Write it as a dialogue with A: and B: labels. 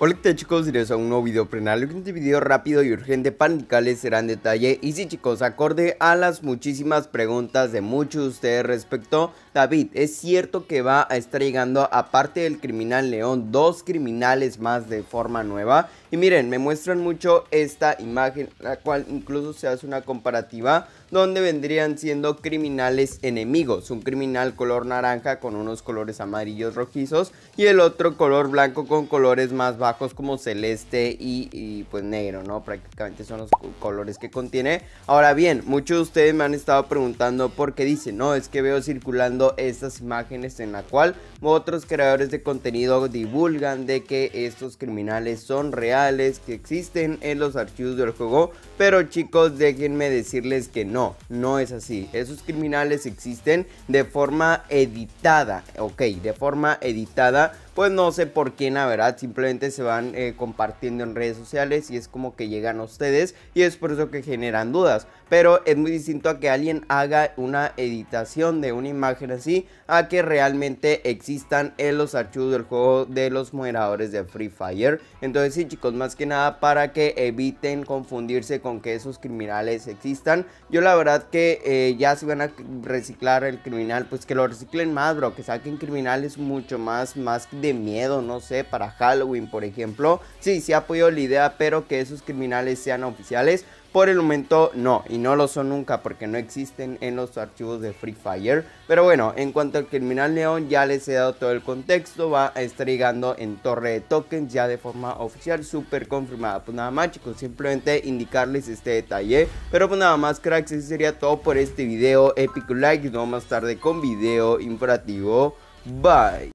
A: Hola, ¿qué tal, chicos? Bienvenidos a un nuevo video prenal. En este video rápido y urgente para indicarles será en detalle. Y sí, chicos, acorde a las muchísimas preguntas de muchos de ustedes respecto, David, ¿es cierto que va a estar llegando, aparte del criminal León, dos criminales más de forma nueva? Y miren, me muestran mucho esta imagen, la cual incluso se hace una comparativa donde vendrían siendo criminales enemigos. Un criminal color naranja con unos colores amarillos rojizos y el otro color blanco con colores más bajos como celeste y pues negro, ¿no? Prácticamente son los colores que contiene. Ahora bien, muchos de ustedes me han estado preguntando por qué dicen, no, es que veo circulando estas imágenes en la cual otros creadores de contenido divulgan de que estos criminales son reales, que existen en los archivos del juego, pero chicos, déjenme decirles que no es así. Esos criminales existen de forma editada, ok, de forma editada. Pues no sé por quién, la verdad, simplemente se van compartiendo en redes sociales y es como que llegan a ustedes y es por eso que generan dudas. Pero es muy distinto a que alguien haga una editación de una imagen así a que realmente existan en los archivos del juego de los moderadores de Free Fire. Entonces sí, chicos, más que nada para que eviten confundirse con que esos criminales existan. Yo la verdad que ya si van a reciclar el criminal, pues que lo reciclen más, bro, que saquen criminales mucho más de miedo, no sé, para Halloween, por ejemplo. Sí, se ha apoyado la idea, pero que esos criminales sean oficiales, por el momento no, y no lo son nunca porque no existen en los archivos de Free Fire. Pero bueno, en cuanto al criminal León, ya les he dado todo el contexto, va a estar llegando en torre de tokens ya de forma oficial, súper confirmada. Pues nada más, chicos, simplemente indicarles este detalle. Pero pues nada más, cracks, eso sería todo por este video. Épico like y nos vemos más tarde con video informativo. Bye.